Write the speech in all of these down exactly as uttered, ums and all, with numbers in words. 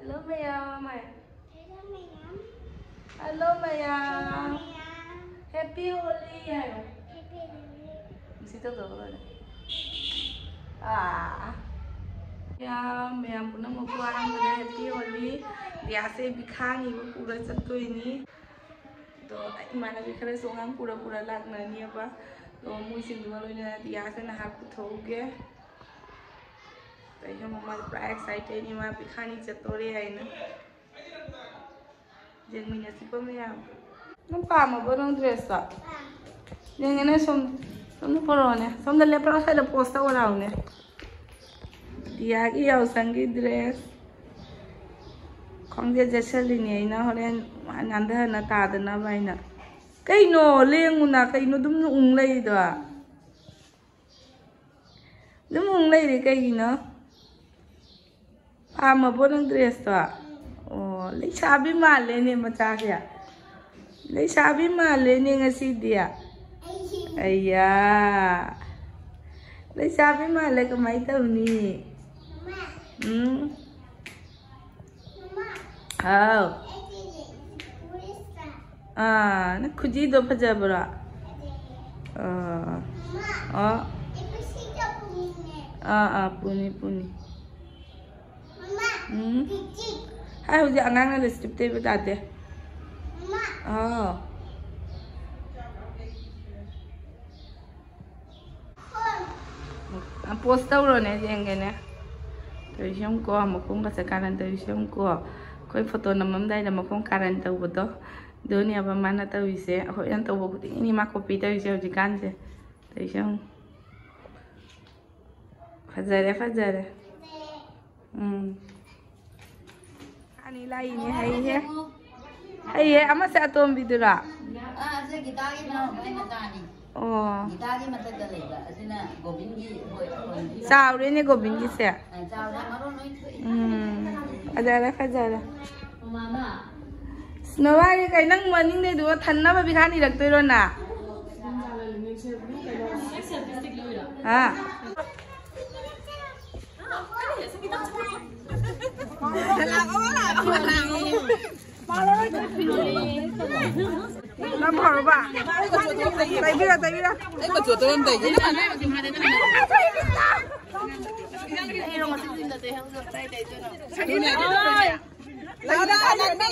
Hello Mayam. Hello Mayam. Happy Holi. Happy Holi. Situ tu. Ah. Ya, Mayam pun nak buat orang pada Happy Holi. Biasa bikhang ibu pura satu ini. तो इमाना भी खरे सोंगांग पूरा पूरा लागना नहीं है पा तो मुझे सिंधु वालों ने दिया से ना हाथ कुछ हो गया तो ये मम्मा प्राय एक्साइटेड नहीं माँ पिखानी चतोरे है ना जंग में नसीब में यार नम पाम अब नम ड्रेस आ जंग ने सोम सोम ने परोने सोम ने लेपर साइड पोस्टर वाला उन्हें दिया कि यार sangeet dress Kongja jasa lini ina horen nanda na tada na baina. Kay no leng una kay no dum ung lay doa. Dum ung lay de kay no. Ama bonang dress doa. Oh, lay sabi male ni macakya. Lay sabi male ni ngasi dia. Ayah. Lay sabi male kamay tahu ni. Hmm. Oh. Ah, nak kuji do paja bera. Ah. Oh. Ah, ah, puni puni. Hmm. Hai, uji angang na listip te betate. Oh. Ang posta ulo ne jenge ne. Tersiam ko amakong kasakaran tersiam ko. कोई photo नमम दाई नमक को कारण तो वो तो दोनों अब माना तो इसे हो यान तो वो कुछ इन्हीं माँ कॉपी तो इसे उसी कान से तो इसे हम फजर है फजर है हम्म आनी लाई ने है ये है ये अम्मा से आतोम भी दुरा ah saya गिटार की ना मैं नचानी oh गिटार की मतलब तो लेगा ऐसे ना गोविंद की साउरे ने गोविंद की से साउरे मारो नहीं हम्म फजर है फजर है मामा स्नोवारी कहीं नंग मनिंग दे दो थन्ना में भी खानी रखते हो ना हाँ ना भाव बा ताई भी रा ताई भी रा एक बच्चों तो हम ताई भी ना Lada ada ni.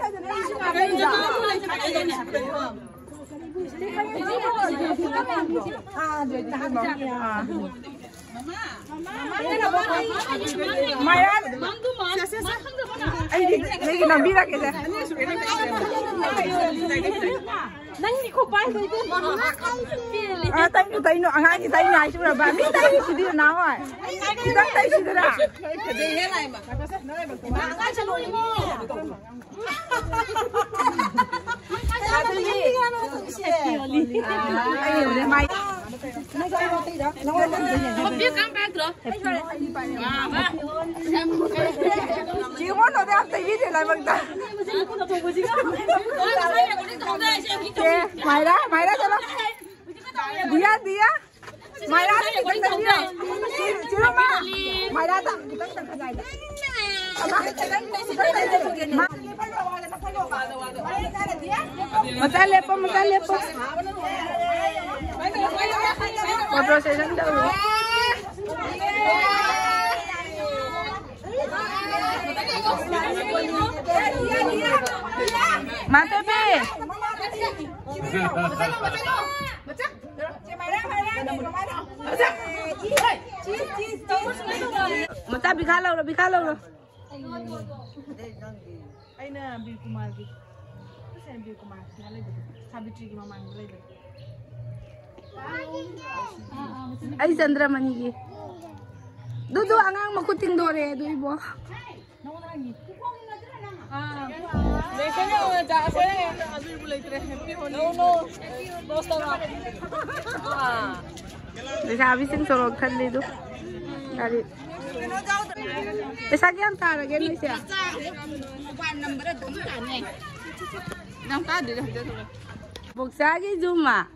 Mayan. Ay, lagi nabi lagi saya. Nang ni ko pa ito. Ah, tayo tayo no, ang ani tayo na isu na ba? Mi tayo si dia na wa. Kita tayo si dia. Jadi helai ma. Ang ay chalo mo. Aduh ni. Ay, ni mai. Biết cắm ba được. Chị muốn nó đem tay viết lại bằng tay. Mày đó, mày đó cho nó. Dia, dia. Mày đó thì kita tadi dia. Chị nó mà. Mày đó tặng kita tặng cái này. Mata lepo, mata lepo. Foto session dulu. Mata be. Mata bikha lau, bikha lau. Ay na Bir Kumar ki. Kasi Bir Kumar nalay dito. Sabitri ki mama nalay dito. Ay Chandramani ki. Do do angang makuting dore do ibo. Ah. Dese na ja se adu ibo leitre happy holi. No no. Dosta na. Ah. Dese abi sing sorok khan le do. Gari. Pesa kya anta lagi ni siya? One number dum na ni. Nang ta de de. Buksa ki Zuma.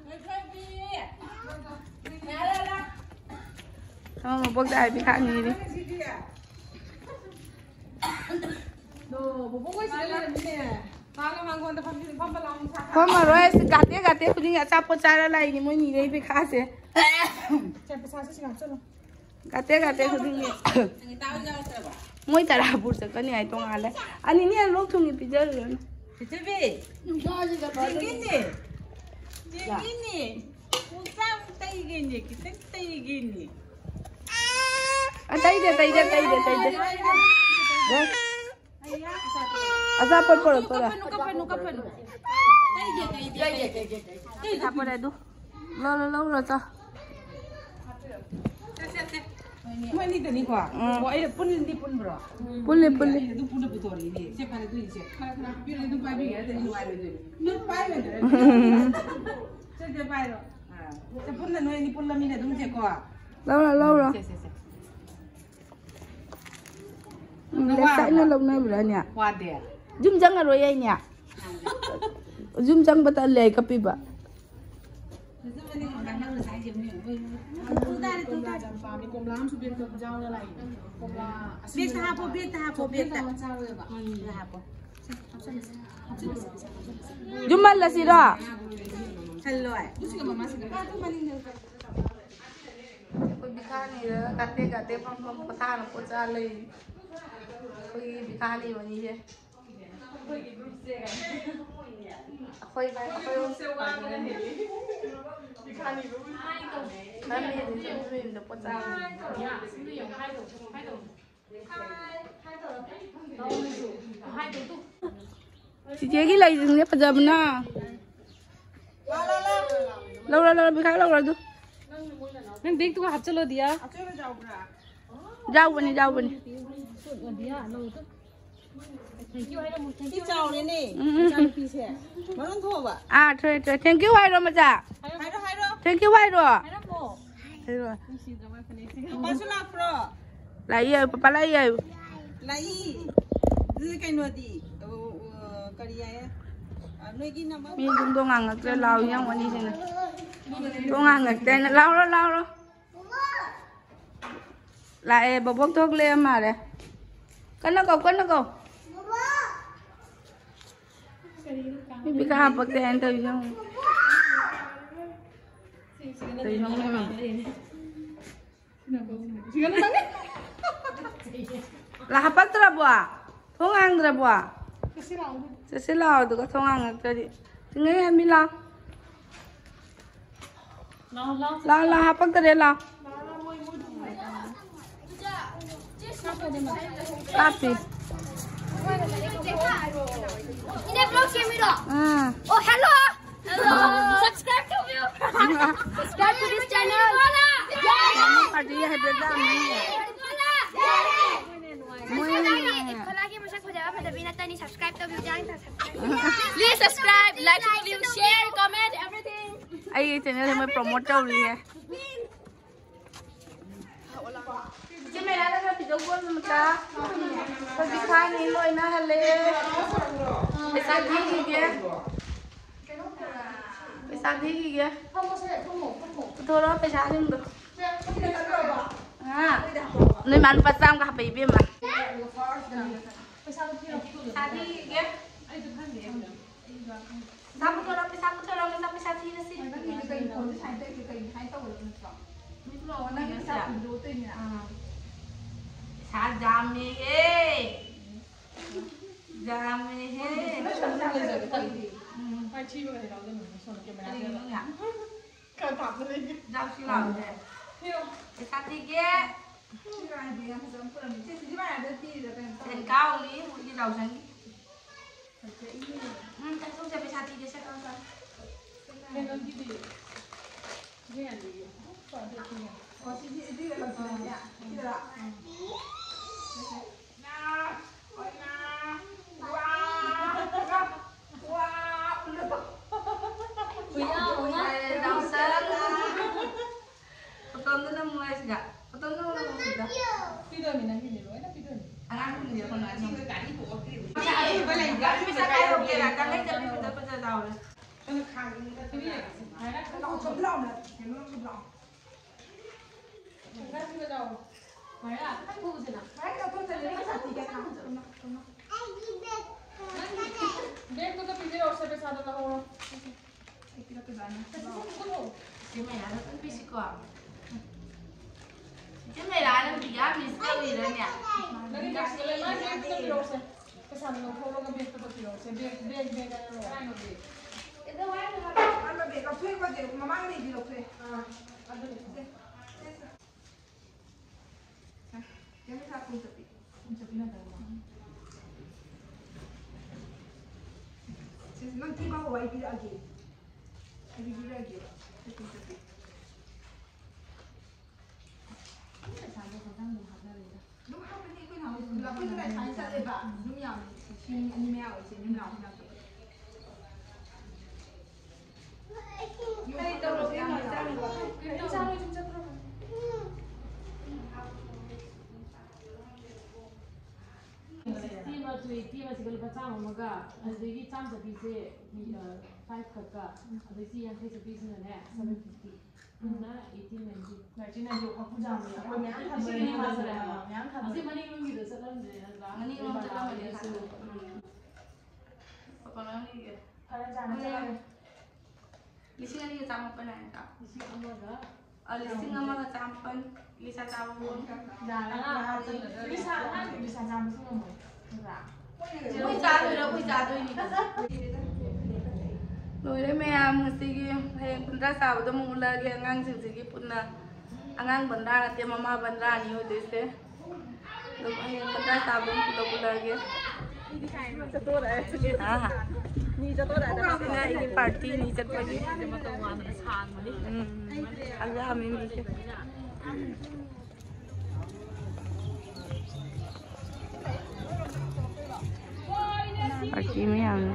Sama mau buksa ai bi kha ni ni. พอมาร้อยสิกัดเตี้ยกัดเตี้ยคุณยังจับปจารอะไรนี่มันนี่เลยไปฆ่าเสียกัดเตี้ยกัดเตี้ยคุณยังมวยตาลาบุษกันนี่ไอ้ตรงอะไรอันนี้เนี่ยลูกทุ่งพิจารณาพิจารณาจริงนี่จริงนี่ผู้สาวตายกินนี่คิดถึงตายกินนี่อ่ะตายเด้ตายเด้ตายเด้ตายเด้อาซาปนปนปนนุกปนนุกปนนุกตายเด้ตายเด้ตายเด้ตายเด้apa dah tu lo lo lo lo tu Mau ni tu ni kuah. Wah, eh pun ni pun bro. boleh boleh Itu pun betul ini. Siapa itu ini? Kalau kalau itu pai biar tu ni luar itu. Ni pai betul. Saya pai lo. Ah, saya pun dah ni pun lami dah tu macam kuah. lâu rồi lâu rồi để sẵn nó lâu nay rồi nhỉ Kuah dia. zoom jangan rồi vậy nhỉ zoom jangan betul leh kapi ba Itu mana makan yang saya je ni. Tu dah tu dah. Kami komlam subir tu jauh lah lagi. Komlam. Biar tahap biar tahap biar tahap. Tahap. zoom mana sih dah Hello. Mesti kamu masih. Ah, tu mana ni? Tôi bị khai này đó, cắt tê cắt tê phong phong có ta nó có ra lên. Tôi bị khai này mà như thế. Khơi vai khơi ôm siêu quan này. Bị khai này cũng khai này thì sẽ mình được có ra. Chị chế cái này dừng nhé, bây giờ mình à. Lâu rồi lâu bị khai lâu rồi tu. Neng dek tu hạt chalo dia. Jauh bani jauh bani. Đi chào này nè. Chào phi xe. Mà nó thua vậy. À thôi thôi, thank you hai rồi mà cha. Hai đó hai đó. Thank you hai rồi. Hai đó po. Thế rồi. Pas sudah pro. Lại yêu, papa lại yêu. Lai. Dư cái nuôi đi. Cái gì vậy? Nuôi cái nào? Mi chúng tôi ngang ngược lao nhau mà đi thế này. Tôi ngang ngược đây là lao đó lao đó. Lại bà bốc thuốc lên mà đây. Cân nó cầu cân nó cầu. Mi bị cái hộp bạc đèn từ trong. Từ trong này mà. Là hộp bạc ra bùa. Thuốc ăn ra bùa. Sẽ sẽ lao từ các thuốc ăn ra đi. Thì nghe em đi lao. Lao lao hộp bạc ra lao. Tapi. Ini vlog camera. Ah. Oh hello. Hello. Subscribe to me. Subscribe to this channel. Tadi ada dalam ni. Kalau lagi masuk pada apa pada binatang ni subscribe to view jangan subscribe. Please subscribe, like, review, share, comment, everything. Ai channel này mới promote đâu đi. Chị mày đã ra video quân mà ta. Tôi bị khai này lôi na hale. Để sang thi gì kia? Để sang thi gì kia? Thôi đó phải sang nhưng được. À, nơi mà bắt sang cả baby mà. Sang thi gì kia? Sang thôi đó phải sang thôi đó mình sang thi nó xin. Sa jami eh, jami eh. Hai chi mà cái đó rồi mình xong cái Cái gì nữa nhỉ? Cần tập lên đi. Rau xí lỏng này. Cái sa tí kia. Tiền cao lý, một cái đầu trắng. Ừ, chắc không sẽ phải sa tí kia sẽ cao sao? Cái nó cái gì? Cái này gì? Có gì gì gì là gì ạ? Gì ạ? Chứ mày nói nó cũng biết có. Chứ mày nói nó bị gáp gì sao gì đấy nhỉ? Lagi gas ke lema ni kita pilose. Kesan lo kalau ke bek tempat pilose. Bek bek bek kan lo. Kan lo bek. Itu mana tuh? Anda bek kau tuh kau jadi mama ni di lokre. Ah, ada bek. Jangan sapun tepi. Macam mana dah? Jadi nanti bawa wifi lagi. Wifi lagi. Tepi tepi. Lúc học cái gì nào là cái này phải sẽ để bạn đúng nhỉ? Xin email ở trên nào nào. Đây đâu rồi em nói ra rồi. Em sao chúng ta không? Team mà tụi team mà chỉ có lúc chăm mà cả, anh ấy cái chăm sẽ bị sẽ bị five khật cả, anh ấy chỉ ăn thấy sẽ bị thế này, seven fifty. Nè, eighteen ninety. Này trên này nhiều các quốc gia mình Aku ni kan sini masuk dah. Masih mana yang gitu sekarang ni. Mani belum celah mani satu. Apa lagi ke? Kalian jangan jangan. Lising ni kita mau pernah tak? Isi apa dah? Ah, lising nama kita campan, lisa campur. Jangan lah. Bisa kan? Bisa jangan semua. Enggak. Kui jatuh dah, kui jatuh ini. Rồi đấy mẹ em thì hay cũng ra sao cho mùng là cái ngang chừng chừng cái phun là ngang bẩn ra là tiêm mama bẩn ra nhiều thế thế rồi hay cũng ra sao cũng cũng cũng là cái cho tôi đấy à ni cho tôi đấy đó cái này party ni cho tôi đi mà tôi ngoan nó sàn mà đi ăn ra mình đi chứ party mấy ăn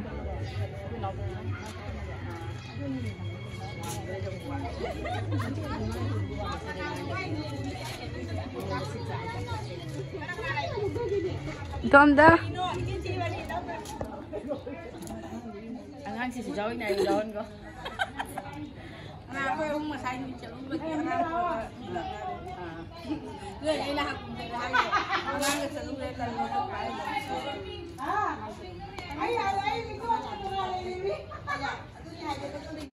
Tom đó. Anh ăn chỉ cho cái này đâu anh có. Nah, kau yang masai ni cakap lu lagi anak. Dia ni lah aku cakap hari. Orang yang selalu lekan lu tu kai. Ah, ayah ayah ni kau cakap orang ni ni. Ayah, tu ni ada tu ni.